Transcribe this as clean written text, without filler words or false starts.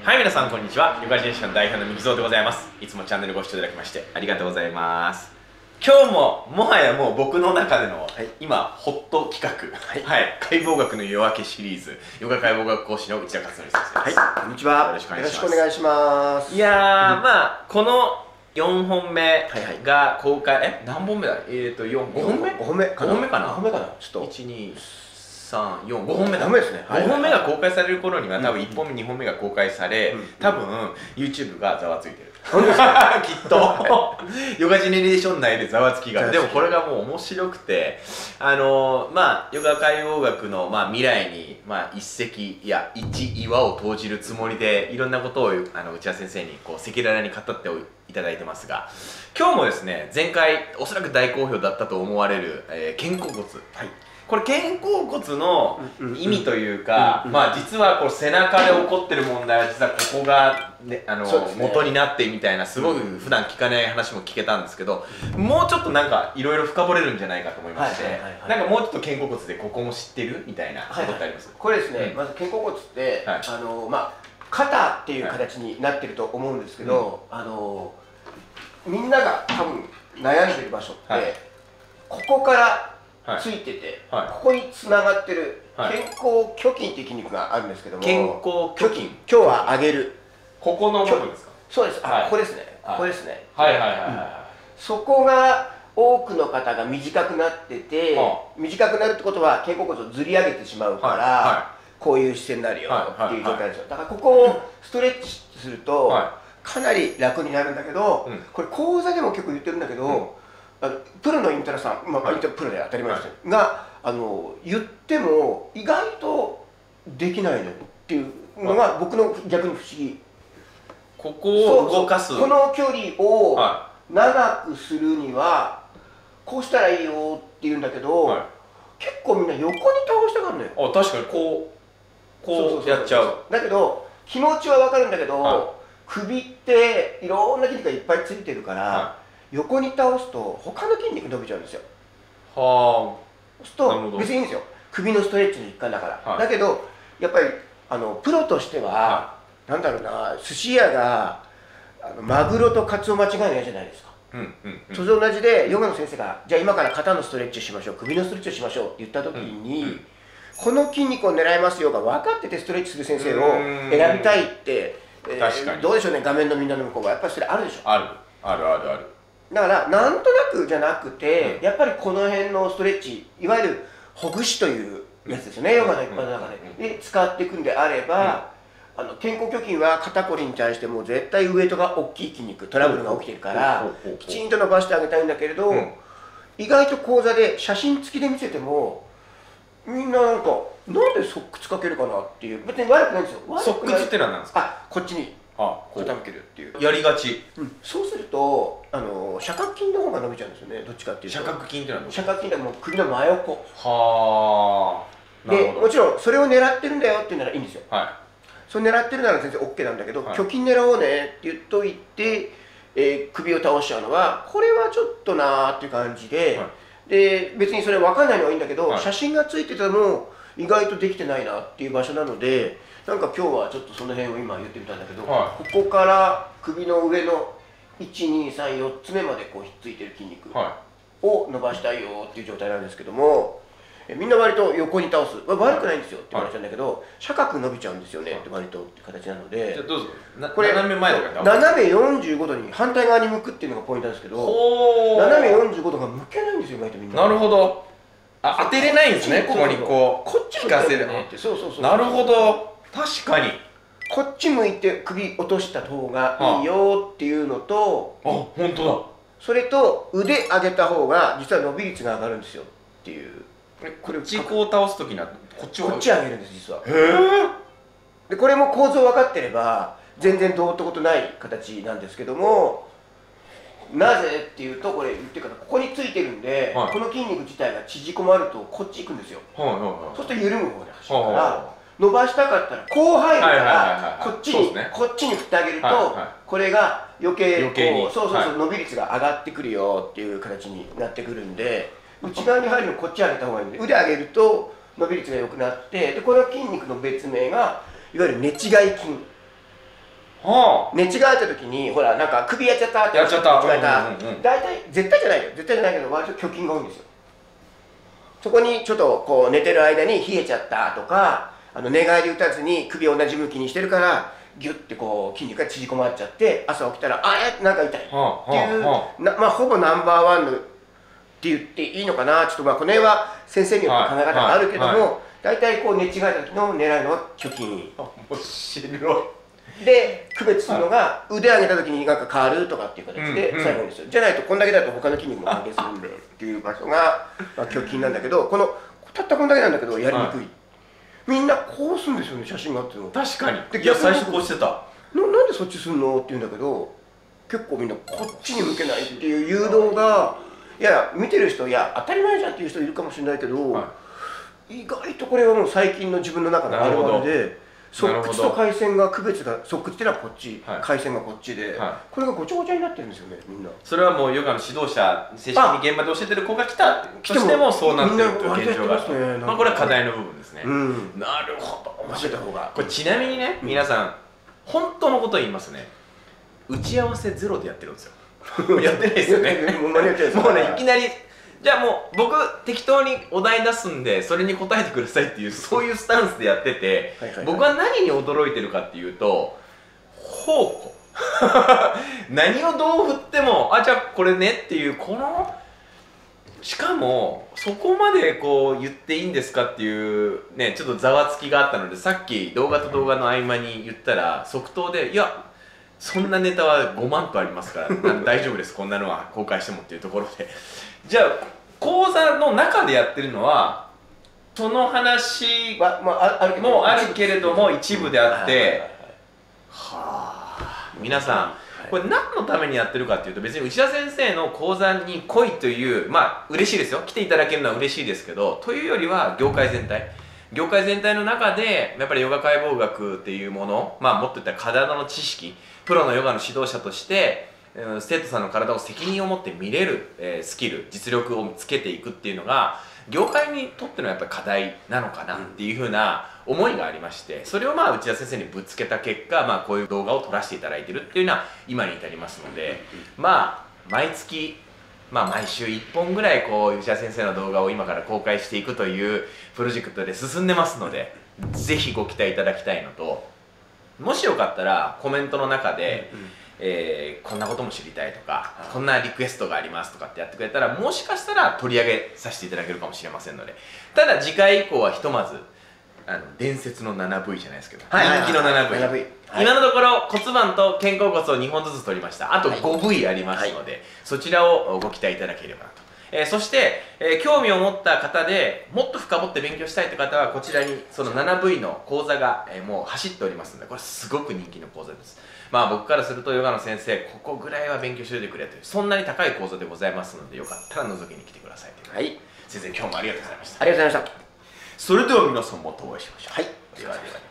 はい、皆さんこんにちは。ヨガ人種の代表のみきぞうでございます。いつもチャンネルご視聴いただきましてありがとうございます。今日ももはやもう僕の中での、今ホット企画、解剖学の夜明けシリーズ、ヨガ解剖学講師の内田勝則先生です。 こんにちは。よろしくお願いします。 いやー、まあこの4本目が公開、何本目だ5本目 ?5 本目かな ?5 本目かな ?5 本目かなちょっと。 1、2、3、4、5本目だ。 5本目ですね。 5本目が公開される頃には多分1本目、2本目が公開され、多分 YouTube がざわついてる。きっとヨガジェネレーション内でざわつきがある。でもこれがもう面白くて、まあヨガ解剖学の未来に一石や一岩を投じるつもりでいろんなことを内田先生に赤裸々に語っていただいてますが、今日もですね、前回おそらく大好評だったと思われる、肩甲骨、これ肩甲骨の意味というか、実はこう背中で起こってる問題は実はここが、ね、元になってみたいな、すごく普段聞かない話も聞けたんですけど、もうちょっとなんかいろいろ深掘れるんじゃないかと思いまして、なんかもうちょっと肩甲骨でここも知ってるみたいなことってあります？ これですね、まず肩甲骨って、肩っていう形になってると思うんですけど、みんなが多分悩んでる場所って、ここからついてて、ここにつながってる肩甲挙筋っていう筋肉があるんですけども、 肩甲挙筋、 今日は上げる、 ここの部分ですか？ そうです。ここですね。ここですね。そこが多くの方が短くなってて、短くなるってことは肩甲骨をずり上げてしまうから、こういう姿勢になるよっていう状態ですよ。だからここをストレッチするとかなり楽になるんだけど、これ講座でも結構言ってるんだけど、プロのイントラさん、プロで当たり前ですよ、が言っても意外とできないのっていうのが僕の逆に不思議。 ここを動かす、 この距離を長くするにはこうしたらいいよって言うんだけど、結構みんな横に倒したがるのよ。 確かにこうやっちゃう。 だけど気持ちは分かるんだけど、首っていろんな筋肉がいっぱいついてるから、横に倒すと他の筋肉伸びちゃうんですよ。そうすると別にいいんですよ、首のストレッチの一環だから。だけどやっぱりプロとしては、なんだろうな、寿司屋がマグロとカツオ間違いないじゃないですか。それと同じでヨガの先生がじゃあ今から肩のストレッチをしましょう、首のストレッチをしましょうって言った時に、この筋肉を狙いますよが分かっててストレッチする先生を選びたいって、どうでしょうね、画面のみんなの向こうがやっぱりそれあるでしょ。 あるあるあるある。 だからなんとなくじゃなくて、やっぱりこの辺のストレッチ、いわゆるほぐしというやつですよね、ヨガの一般の中で使っていくんであれば、肩甲挙筋は肩こりに対しても絶対ウエイトが大きい筋肉、トラブルが起きてるからきちんと伸ばしてあげたいんだけれど、意外と講座で写真付きで見せてもみんななんでソックスかけるかなっていう、別に悪くないんですよ。 ソックスってのは何ですか？ こっちに傾けるっていう。 やりがち。 そうすると斜角筋の方が伸びちゃうんですよね、どっちかっていうと。 斜角筋ってのは斜角筋はもう首の真横で、 もちろんそれを狙ってるんだよっていうならいいんですよ。それ狙ってるなら全然 OK なんだけど、挙筋狙おうねって言っといて、首を倒しちゃうのはこれはちょっとなーっていう感じで、で別にそれ分かんないのはいいんだけど、写真がついてたの意外とできてないなっていう場所なので、なんか今日はちょっとその辺を今言ってみたんだけど、ここから首の上の123、4つ目までこうひっついてる筋肉を伸ばしたいよっていう状態なんですけども、みんな割と横に倒す、悪くないんですよって言われちゃうんだけど、斜角伸びちゃうんですよねって割とって形なので、 じゃあどうぞ、これ斜め前とか斜め45度に反対側に向くっていうのがポイントなんですけど、斜め45度が向けないんですよ意外とみんな。 なるほど。当てれないんですね、ここにこっち向かせる。なるほど、確かにこっち向いて首落とした方がいいよっていうのと、 本当だ。 それと腕上げた方が実は伸び率が上がるんですよっていう。 こっちこう倒す時にはこっち上げるんです実は。でこれも構造分かってれば全然どうってことない形なんですけども、なぜっていうと、これ言ってからここについてるんで、この筋肉自体が縮こまるとこっち行くんですよ。そうすると緩む方で走るから、伸ばしたかったらこう入るからこっちに振ってあげると、これが余計伸び率が上がってくるよっていう形になってくるんで、内側に入るのこっち上げた方がいいんで、腕上げると伸び率が良くなって、でこの筋肉の別名がいわゆる寝違い筋寝違えた時にほらなんか首やっちゃったってやっちゃった、 間違えた、大体絶対じゃないよ、絶対じゃないけど割と虚筋が多いんですよ。そこにちょっとこう寝てる間に冷えちゃったとか、寝返り打たずに首を同じ向きにしてるからギュッてこう筋肉が縮こまっちゃって朝起きたらなんか痛いっていう、まあほぼナンバーワンのって言っていいのかな。ちょっとまあこの辺は先生によって考え方があるけども、大体こう寝違えた時の狙いのは虚筋。 面白い。 で区別するのが腕上げた時になんか変わるとかっていう形で最後にする。じゃないとこんだけだと他の筋肉も関係するんでっていう場所が虚筋なんだけど、このたったこんだけなんだけどやりにくい。みんなこうするんですよね、写真があっても。 確かに。いや最初こうしてた。 なんでそっちすんのって言うんだけど、結構みんなこっちに向けないっていう誘導が、いや見てる人、いや当たり前じゃんっていう人いるかもしれないけど、意外とこれはもう最近の自分の中のあるあるで、側屈と回線が区別が、側屈っていうのはこっち、回線がこっちで、これがごちゃごちゃになってるんですよね、みんな。 それはもうヨガの指導者、正式に現場で教えてる子が来たとしてもそうなってるという現状がある。まあこれは課題の部分ですね。なるほど、面白い。これちなみにね、皆さん本当のことを言いますね、打ち合わせゼロでやってるんですよ。やってないですよね。もうね、いきなりじゃあもう僕適当にお題出すんでそれに答えてくださいっていうそういうスタンスでやってて、僕は何に驚いてるかっていうと宝庫何をどう振ってもじゃあこれねっていうこのしかもそこまでこう言っていいんですかっていうねちょっとざわつきがあったのでさっき動画と動画の合間に言ったら即答でいやそんなネタは5万とありますから大丈夫ですこんなのは公開してもっていうところでじゃあ講座の中でやってるのはその話もあるけれども一部であってはあ皆さんこれ何のためにやってるかっていうと別に内田先生の講座に来いというまあ嬉しいですよ来ていただけるのは嬉しいですけどというよりは業界全体の中でやっぱりヨガ解剖学っていうものまあもっと言ったら体の知識プロのヨガの指導者として生徒さんの体を責任を持って見れる、スキル実力をつけていくっていうのが業界にとってのやっぱり課題なのかなっていうふうな思いがありましてそれをまあ内田先生にぶつけた結果、まあ、こういう動画を撮らせていただいてるっていうのは今に至りますのでまあ毎月まあ毎週1本ぐらいこう内田先生の動画を今から公開していくというプロジェクトで進んでますのでぜひご期待いただきたいのともしよかったらコメントの中で、こんなことも知りたいとかこんなリクエストがありますとかってやってくれたらもしかしたら取り上げさせていただけるかもしれませんのでただ次回以降はひとまず伝説の 7V じゃないですけど人気の 7V、今のところ骨盤と肩甲骨を2本ずつ取りましたあと 5V ありますので、そちらをご期待いただければなと。そして、興味を持った方でもっと深掘って勉強したいという方はこちらにその 7V の講座が、もう走っておりますのでこれすごく人気の講座です。まあ僕からするとヨガの先生ここぐらいは勉強しておいてくれというそんなに高い講座でございますのでよかったら覗きに来てくださいという。先生今日もありがとうございました。 ありがとうございました。 それでは皆さんまたお会いしましょう。 はい。 ではでは。